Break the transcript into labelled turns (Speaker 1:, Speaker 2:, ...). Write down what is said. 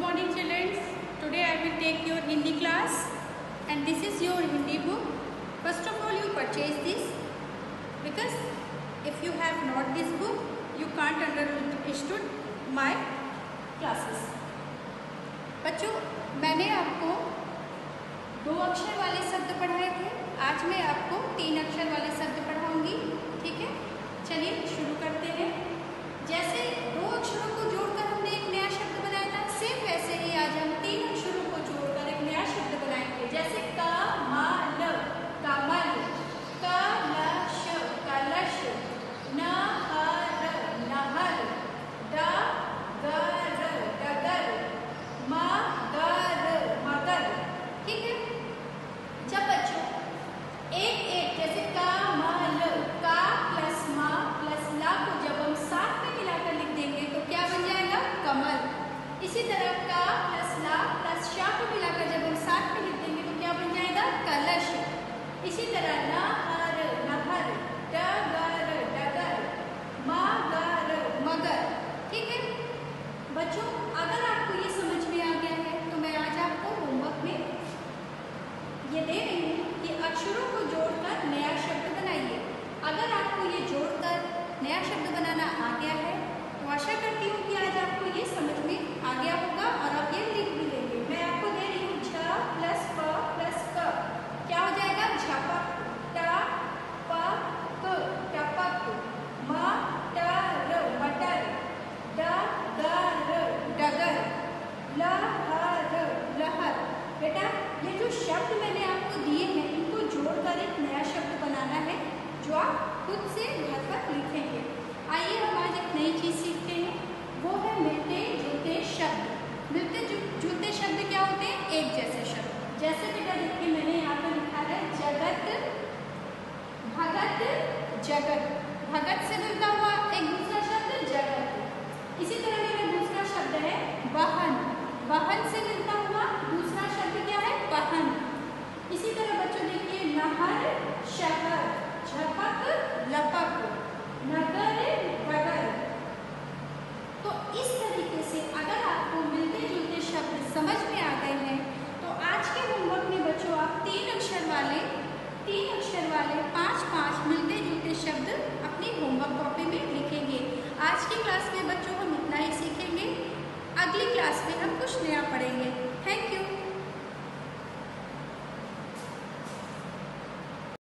Speaker 1: morning children. Today I will take your Hindi class and this is your Hindi book. First of all you purchase this because if you have not this book you can't understood my classes. बच्चों मैंने आपको 2 अक्षर वाले शब्द पढ़ाए थे, आज मैं आपको 3 अक्षर वाले शब्द पढ़ाऊंगी। ठीक है, चलिए शुरू करते हैं। जैसे 2 अक्षरों को जोड़कर हमने एक नया शब्द बनाया था, सेम वैसे ही आज हम 3 अक्षरों को जोड़कर एक नया शब्द बनाएंगे। जैसे कमल, कमल, कलश, कलश, नहर, नहर, डगर, डगर, मगर, मगर। ठीक है, जब बच्चों एक एक जैसे कमल, का प्लस मा प्लस ला को जब हम साथ में मिलाकर लिख देंगे तो क्या बन जाएगा? कमल। इसी तरह का प्लस ला प्लस शा को मिलाकर जब हम साथ में लिख देंगे तो क्या बन जाएगा? कलश। इसी तरह नहर, नहर, डगर, डगर, मगर, मगर। ठीक है बच्चों, अगर आपको ये समझ में आ गया है तो मैं आज आपको होमवर्क में ये दे रही हूँ कि अक्षरों को जोड़कर नया शब्द बनाइए। अगर आपको ये जोड़कर नया शब्द बनाना आ गया है तो आशा करती हूँ कि आज आपको ये समझ में आ गया होगा और आप ये लिख भी लेंगे। मैं आपको दे रही हूँ झ प्लस प प्लस क, क्या हो जाएगा? झपक। ट प क, टपक। मटर, मटर। डगर, डगर। लहर, लहर। बेटा ये जो शब्द मैंने आपको दिए हैं इनको जोड़कर एक नया शब्द बनाना है जो आप खुद से घर पर लिखेंगे। आइए हम आज एक नई चीज़ सीखते हैं, वो है मिलते जुलते शब्द। मिलते जुलते शब्द क्या होते हैं? एक जैसे शब्द। जैसे बेटा देखिए मैंने यहाँ पर लिखा है जगत, भगत, जगत। भगत से मिलता हुआ एक दूसरा शब्द जगत। इसी तरह मेरा दूसरा शब्द है वाहन। वाहन से मिलता हुआ दूसरा